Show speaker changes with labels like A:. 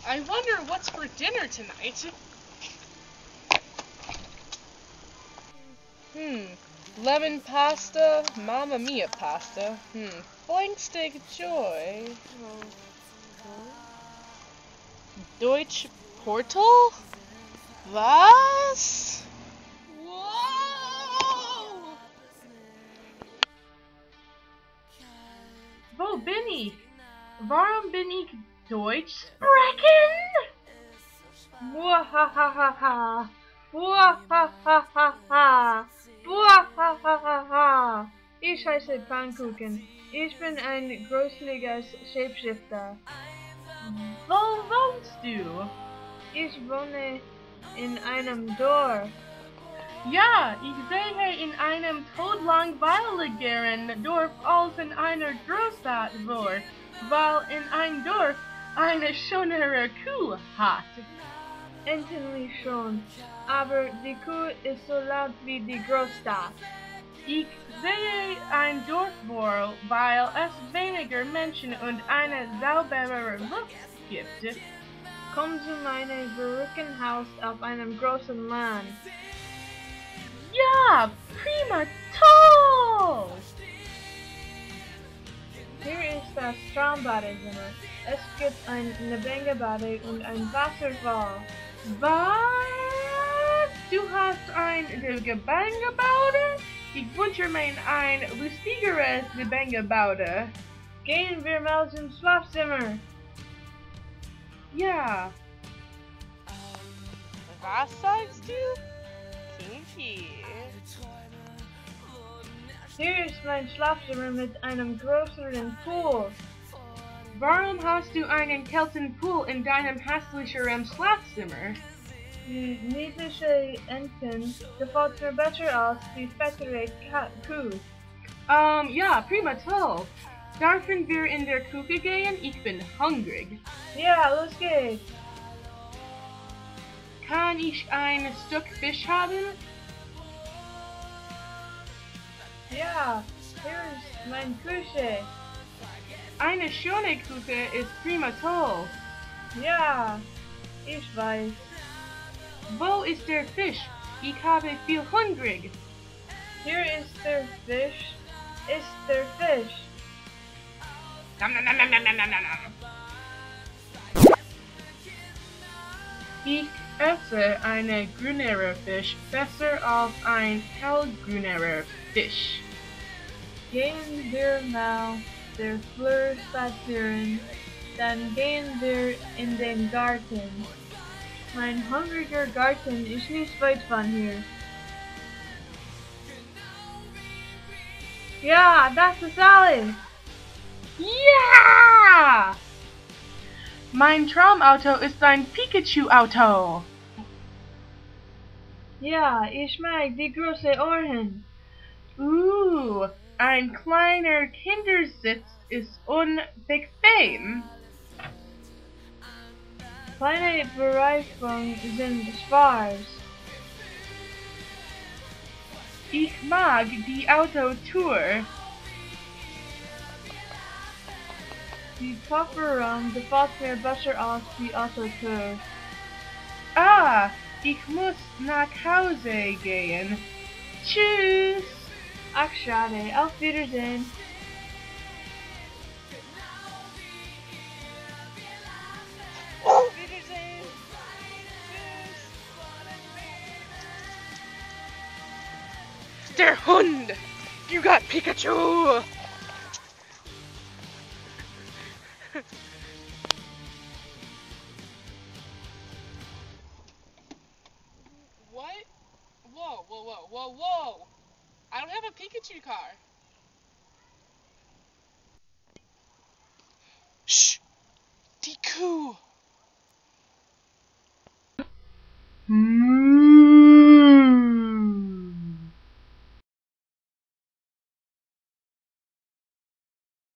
A: I wonder what's for dinner tonight. Lemon pasta, Mamma Mia pasta. Flank steak joy. Deutsch Portal? Was? Wow!
B: Wo bin ich? Warum bin ich Deutsch sprechen? Muahahaha. Muahahaha. Muahahaha. Ich heiße Pfannkuchen. Ich bin ein gruseliger Shapeshifter. Wo wohnst du? Ich wohne in einem Dorf. Ja, ich sehe in einem todlangweiligeren Dorf als in einer Großstadt vor, weil in einem Dorf eine schönere Kuh hat. Endlich schon, aber die Kuh ist so laut wie die Großstadt. Ich sehe ein Dorf vor, weil es weniger Menschen und eine sauberere Luft gibt. Komm zu meinem verrückten Haus auf einem großen Land. Ja, prima, toll! Hier ist das Traumbadezimmer. Es gibt ein Lebengebade und ein Wasserfall. Was? Du hast ein Lebengebade? Ich wünsche mir ein lustigeres Lebengebade. Gehen wir mal zum Schlafzimmer. Ja.
A: Was sagst du? Kinky.
B: Hier ist mein Schlafzimmer mit einem größeren Pool. Warum hast du einen kalten Pool in deinem hässlicheren Schlafzimmer? Die niedliche Enten gefällt mir besser als die fettere Kuh. Ja, prima toll. Dürfen wir in der Küche gehen? Ich bin hungrig. Ja, los geht's. Kann ich ein Stück Fisch haben? Ja, hier ist meine Küche. Eine schöne Küche ist prima toll. Ja, ich weiß. Wo ist der Fisch? Ich habe viel hungrig. Hier ist der Fisch. Ist der Fisch.
A: Nom, nom, nom, nom, nom, nom, nom, nom.
B: Ich esse eine grünere Fisch besser als ein hellgrünerer Fisch. Gehen wir mal der Flur spazieren, dann gehen wir in den Garten. Mein hungriger Garten ist nicht weit von hier. Ja, das ist alles. Ja! Mein Traumauto ist ein Pikachu-Auto. Ja, ich mag die großen Ohren. Ein kleiner Kindersitz ist unbequem. Kleine Bereifungen sind schwarz. Ich mag die Autotour. Die Kofferraum gefällt mir besser als die Autotour. Ich muss nach Hause gehen. Tschüss. Ach schade, auf Wiedersehen.
A: Auf Wiedersehen. Tschüss. Der Hund! You got Pikachu! What? Whoa, whoa, whoa, whoa, whoa! I don't have a Pikachu car. Shh! Die Kuh!